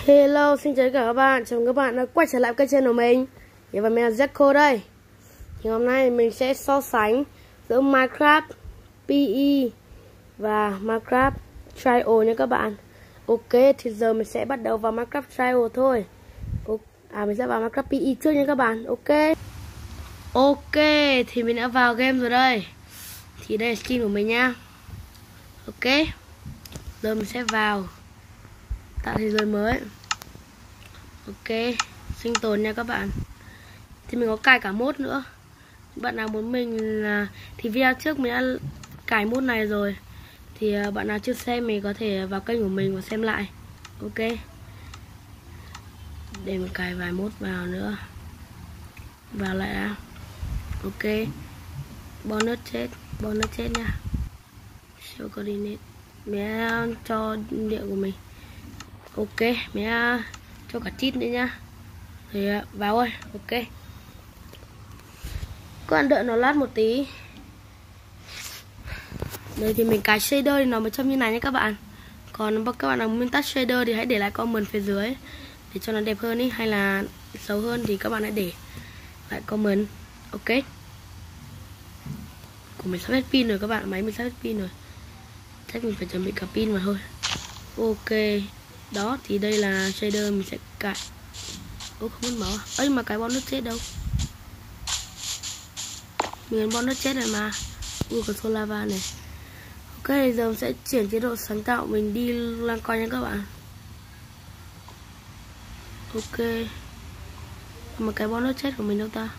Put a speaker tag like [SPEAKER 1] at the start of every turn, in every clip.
[SPEAKER 1] Hello, xin chào cả các bạn. Chào mừng các bạn đã quay trở lại kênh channel của mình. Và mình là Jacko đây. Thì hôm nay mình sẽ so sánh giữa Minecraft PE và Minecraft Trial nha các bạn. Ok, thì giờ mình sẽ bắt đầu vào Minecraft Trial thôi. Mình sẽ vào Minecraft PE trước nha các bạn. Ok, thì mình đã vào game rồi đây. Thì đây là skin của mình nha. Ok, giờ mình sẽ vào tạo thế giới mới. Ok, sinh tồn nha các bạn. Thì mình có cài cả mod nữa. Bạn nào muốn mình là thì video trước mình đã cài mod này rồi. Thì bạn nào chưa xem mình có thể vào kênh của mình và xem lại. Ok, để mình cài vài mod vào nữa. Vào lại đã. Ok, bonus chết nha. Show coordinate. Mình cho địa của mình. Ok, mình cho cả cheat nữa nha. Thì vào ơi. Ok, các bạn đợi nó lát một tí. Đây thì mình cài shader thì nó mới trông như này nhé các bạn. Còn các bạn nào muốn tắt shader thì hãy để lại comment phía dưới để cho nó đẹp hơn ý, hay là xấu hơn thì các bạn hãy để lại comment. Ok, của mình sắp hết pin rồi các bạn, máy mình sắp hết pin rồi, chắc mình phải chuẩn bị cả pin mà thôi. Ok, đó thì đây là shader mình sẽ cài. Không mất máu à? Ấy mà cái bonus chết đâu, mình ấn bonus chết rồi mà. Còn số lava này. Ok, giờ mình sẽ chuyển chế độ sáng tạo mình đi lang coi nha các bạn. Ok, mà cái bonus chết của mình đâu ta?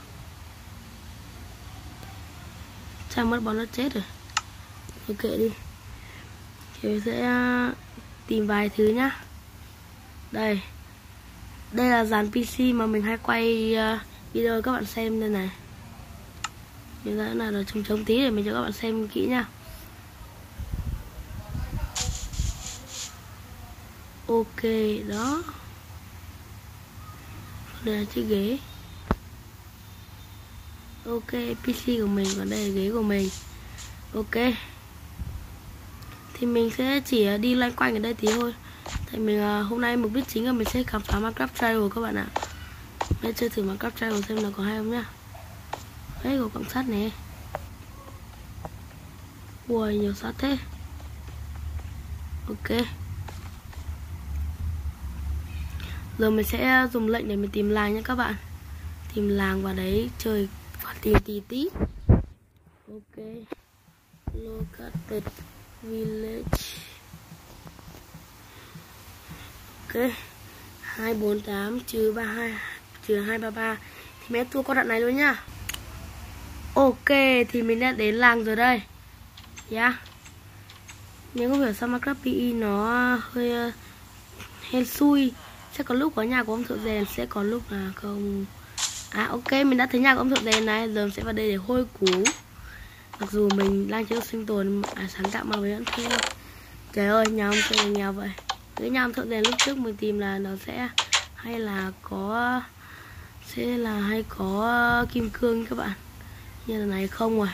[SPEAKER 1] Chắc mất bonus chết rồi. Ok đi. Thì mình sẽ tìm vài thứ nhá. Đây là dàn PC mà mình hay quay video các bạn xem đây này. Mình sẽ là trống tí để mình cho các bạn xem kỹ nha. Ok, đó. Đây là chiếc ghế. Ok, PC của mình, còn đây là ghế của mình. Ok, thì mình sẽ chỉ đi loanh quanh ở đây tí thôi. Tại mình hôm nay mục đích chính là mình sẽ khám phá Minecraft Trial các bạn ạ. Hãy chơi thử Minecraft Trial xem nó có hay không nhá. Đấy, có quặng sắt này. Ui, nhiều sắt thế. Ok, giờ mình sẽ dùng lệnh để mình tìm làng nha các bạn. Tìm làng vào đấy chơi và tìm tí. Ok, located village. Ok, 248 trừ 32 trừ 233 thì mình thua con đoạn này luôn nhá. Ok, thì mình đã đến làng rồi đây. Nhưng không hiểu sao Minecraft PE nó hơi hên xui. Sẽ có lúc có nhà của ông thợ rèn, sẽ có lúc là không. Ok, mình đã thấy nhà của ông thợ rèn này. Giờ mình sẽ vào đây để hôi củ. Mặc dù mình đang chế độ sinh tồn sáng tạo mà mình vẫn thế. Trời ơi, nhà ông thợ rèn nghèo vậy. Cái nhà ông thợ rèn lúc trước mình tìm là nó sẽ hay có kim cương các bạn. Như là này không rồi.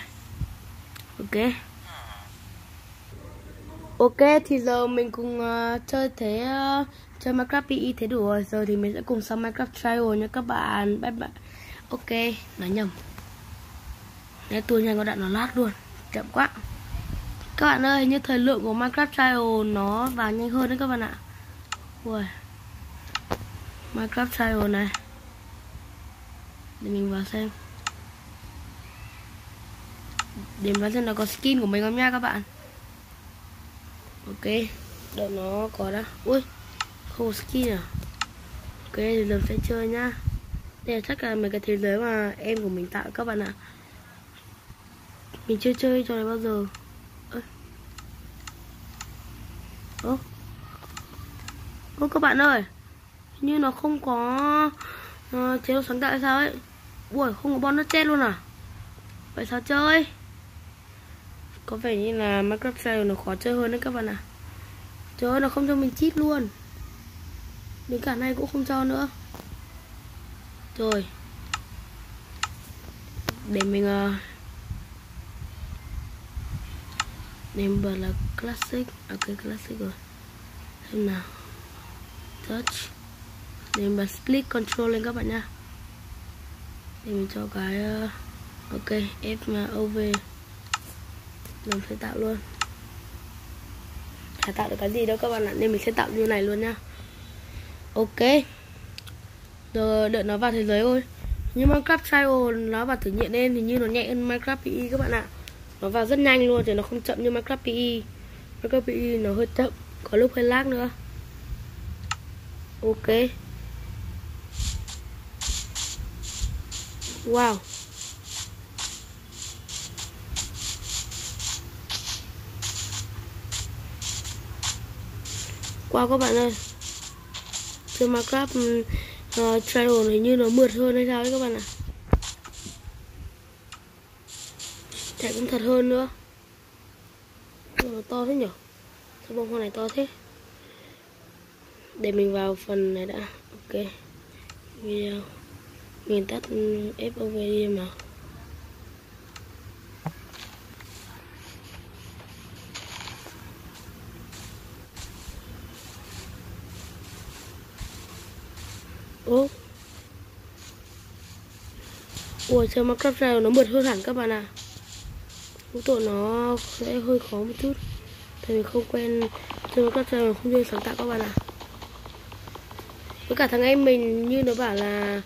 [SPEAKER 1] Ok, thì giờ mình cùng chơi Minecraft PE thế đủ rồi. Giờ thì mình sẽ cùng sang Minecraft Trial nha các bạn. Bye bye. Ok, nói nhầm. Đấy, tôi nhanh có đoạn nó lát luôn, chậm quá. Các bạn ơi, như thời lượng của Minecraft Trial nó vào nhanh hơn đấy các bạn ạ. Ui, Minecraft Trial này. Để mình vào xem. Để mình vào xem nó có skin của mình không nha các bạn. Ok, đợi nó có đã. Ui, không có skin à. Ok, thì giờ sẽ chơi nhá. Đây là chắc là mấy cái thế giới mà em của mình tạo các bạn ạ. Mình chưa chơi trò này bao giờ. Ô các bạn ơi, như nó không có chế độ sáng tạo hay sao ấy. Ui, không có bonus chết luôn à. Vậy sao chơi? Có vẻ như là Minecraft Trial nó khó chơi hơn đấy các bạn ạ. Trời ơi, nó không cho mình cheat luôn. Đến cả này cũng không cho nữa. Rồi, để mình bật là classic. Ok, classic rồi. Xem nào. Touch. Để bật split control lên các bạn nha. Để mình cho cái ok FOV mình sẽ tạo luôn. Chả tạo được cái gì đâu các bạn ạ, nên mình sẽ tạo như này luôn nha. Ok, giờ đợi nó vào thế giới thôi. Nhưng Minecraft Trial nó vào thử nghiệm lên thì như nó nhẹ hơn Minecraft PE các bạn ạ. Nó vào rất nhanh luôn, thì nó không chậm như Minecraft PE. Minecraft PE nó hơi chậm, có lúc hơi lag nữa. Ok. Wow. Wow các bạn ơi. Trên Minecraft Trial hình như nó mượt hơn hay sao ấy các bạn ạ. Chạy cũng thật hơn nữa. Nó to thế nhỉ? Sao bông hoa này to thế? Để mình vào phần này đã. Ok. Video. Mình tắt FOV đi mà. Ủa chơi Minecraft Trial nó mượt hơn hẳn các bạn ạ. Mỗi tội nó sẽ hơi khó một chút. Tại mình không quen chơi Minecraft Trial, không chơi sáng tạo các bạn ạ. Với cả thằng em mình như nó bảo là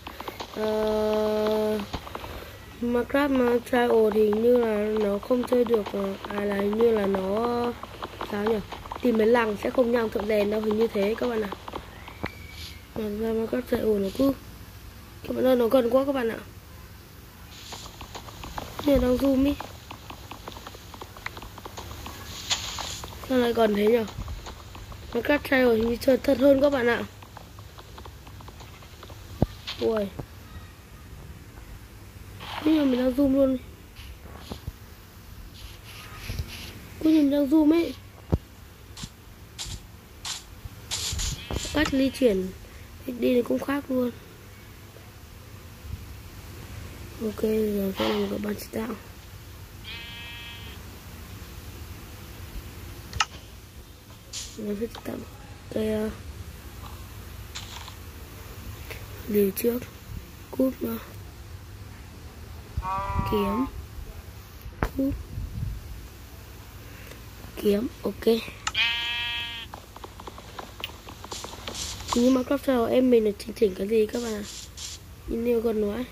[SPEAKER 1] Minecraft Trial thì như là nó không chơi được, là như là nó sao nhỉ, tìm mấy lằng sẽ không nhang thượng đèn đâu, hình như thế các bạn ạ. Mà ra Minecraft Trial nó cứ các bạn ơi, nó gần quá các bạn ạ. Như đang zoom ý, sao lại gần thế nhỉ? Minecraft Trial hình như chơi thật hơn các bạn ạ. Ui, nhưng mà mình đang zoom luôn. Mình đang zoom ấy. Cách di chuyển đi thì cũng khác luôn. Ok, giờ sẽ là một cái bàn chỉ tạo. Nó sẽ tạo cái lì trước, cúp nữa, kiếm, cúp, kiếm, ok. Nhưng mà Minecraft Trial em mình là chỉnh cái gì các bạn ạ? Nhìn nhiều con nói.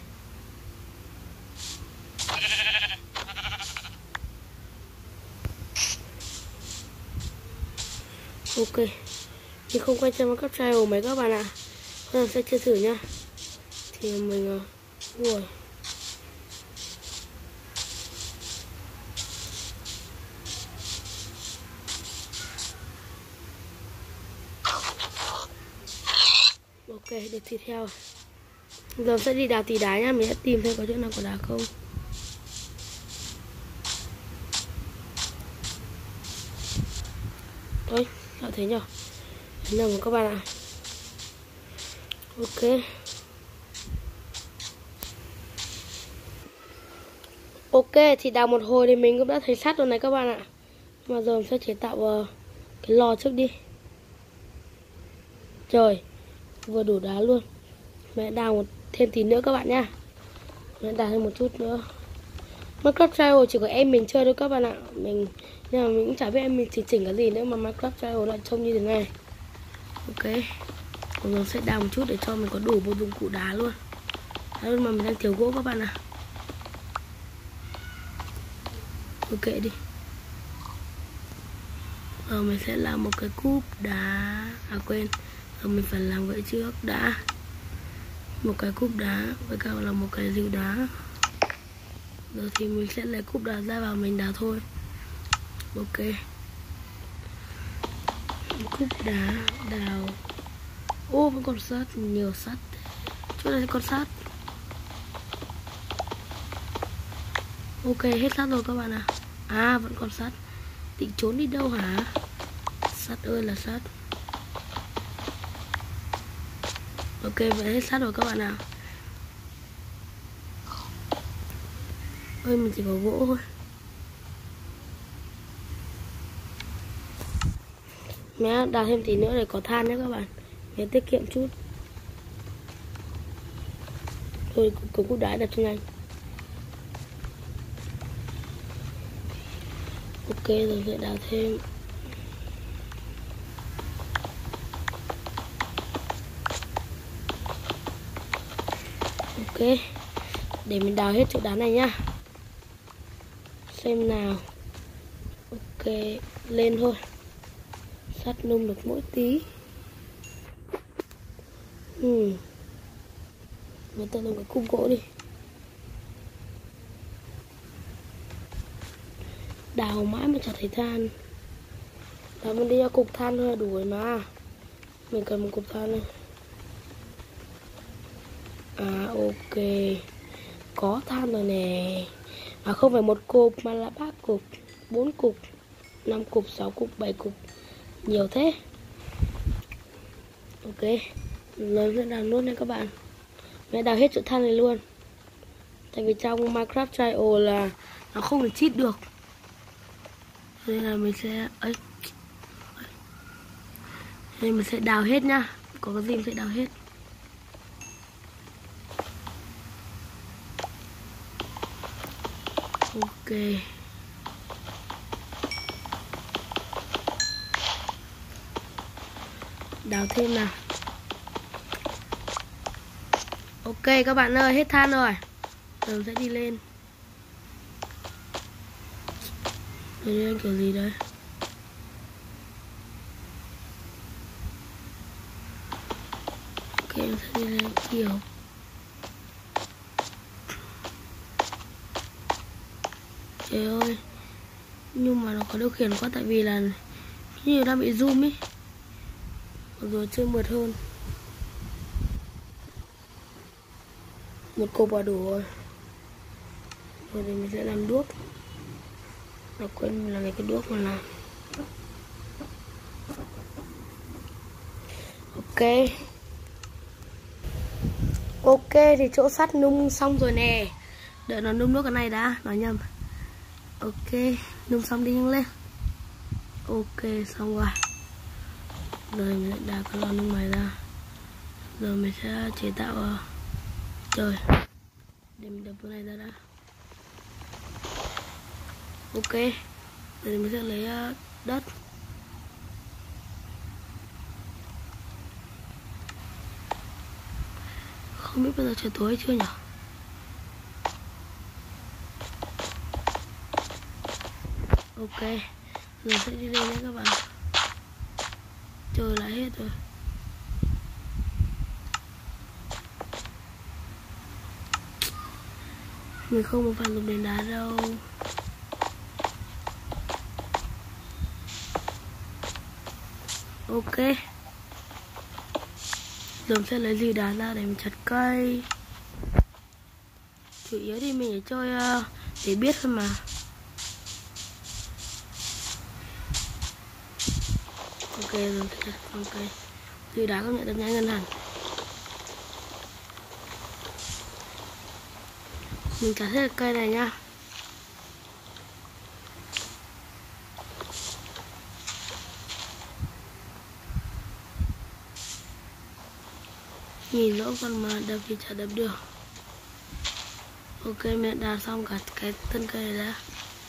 [SPEAKER 1] Ok, mình không quay trên Minecraft Trial mấy các bạn ạ. Mình sẽ chơi thử nha. Thì mình ui. Ok, được thịt heo. Giờ sẽ đi đào tí đá nha, mình sẽ tìm xem có chỗ nào có đá không. Ôi, sao thế nhở? Nằm các bạn ạ. Ok. Ok, thì đào một hồi thì mình cũng đã thấy sắt rồi này các bạn ạ. Mà giờ mình sẽ chế tạo cái lò trước đi. Trời, vừa đủ đá luôn. Mẹ đào thêm tí nữa các bạn nha. Mẹ đào thêm một chút nữa. Minecraft Trial chỉ có em mình chơi thôi các bạn ạ. Nhưng mà mình cũng chả biết em mình chỉnh cái gì nữa mà Minecraft Trial lại trông như thế này. Ok. Mình sẽ đào một chút để cho mình có đủ một dụng cụ đá luôn. Đá luôn mà mình đang thiếu gỗ các bạn ạ. Ok đi. Mình sẽ làm một cái cúp đá. Quên. Mình phải làm vậy trước đã. Một cái cúp đá với cả là một cái rìu đá. Rồi thì mình sẽ lấy cúp đá ra vào mình đào thôi. Ok. Cúp đá đào. Ô, vẫn còn sắt, nhiều sắt. Chỗ này còn sắt. Ok, hết sắt rồi các bạn ạ. Vẫn còn sắt. Định trốn đi đâu hả? Sắt ơi là sắt. Ok, vậy hết sắt rồi các bạn ạ. Ơi, mình chỉ có gỗ thôi. Mẹ đào thêm tí nữa để có than nhé các bạn. Để tiết kiệm chút. Thôi cũng cút đá đặt cho nhanh. Ok rồi sẽ đào thêm. Ok, để mình đào hết chỗ đá này nhá. Xem nào. Ok, lên thôi. Sắt nung được mỗi tí. Người ta làm cái khung gỗ đi. Đào mãi mà chả thấy than. Đào mình đi ra cục than thôi là đủ rồi mà. Mình cần một cục than thôi. À ok, có than rồi nè. À không phải một cục mà là 3 cục, 4 cục, 5 cục, 6 cục, 7 cục. Nhiều thế. Ok, lớn sẽ đào nốt nha các bạn. Mẹ đào hết chỗ than này luôn. Tại vì trong Minecraft Trial là nó không được cheat được. Nên là mình sẽ nên mình sẽ đào hết nhá. Có cái gì mình sẽ đào hết. Ok. Đào thêm nào. Ok các bạn ơi, hết than rồi. Giờ mình sẽ đi lên. Đi lên kiểu gì đấy? Ok, mình sẽ đi lên kiểu. Trời ơi, nhưng mà nó có điều khiển quá tại vì là như đang bị zoom ấy. Rồi chơi mượt hơn. Một cục vào đủ rồi. Rồi thì mình sẽ làm đuốc. Nó quên là cái đuốc mà làm. Ok. Ok thì chỗ sắt nung xong rồi nè. Đợi nó nung nước cái này đã, nói nhầm. Ok, nung xong đi nhanh lên. Ok, xong rồi. Rồi mình sẽ đào cái lò nung này ra. Rồi mình sẽ chế tạo trời. Để mình đập cái này ra đã. Ok. Rồi mình sẽ lấy đất. Không biết bây giờ trời tối chưa nhỉ? Ok. Rồi sẽ đi lên nhé các bạn. Trời lại hết rồi. Mình không phải dùng đèn đá đâu. Ok. Giờ mình sẽ lấy lì đá ra để mình chặt cây. Chủ yếu thì mình để chơi để biết thôi mà. Ok rồi, ok. Lì đá công nhận đập nhanh hơn hẳn. Mình chặt hết cây này nha. Nhìn lỗ con mà đập thì chả đập được. Ok, mình đã đào xong cả cái thân cây này đã.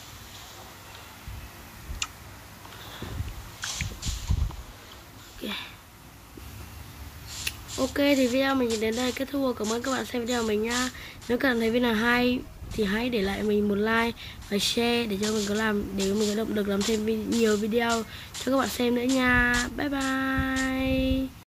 [SPEAKER 1] Ok thì video mình đến đây kết thúc rồi. Cảm ơn các bạn xem video của mình nha. Nếu cảm thấy video nào hay thì hãy để lại mình một like và share để cho mình có động lực làm thêm nhiều video cho các bạn xem nữa nha. Bye bye.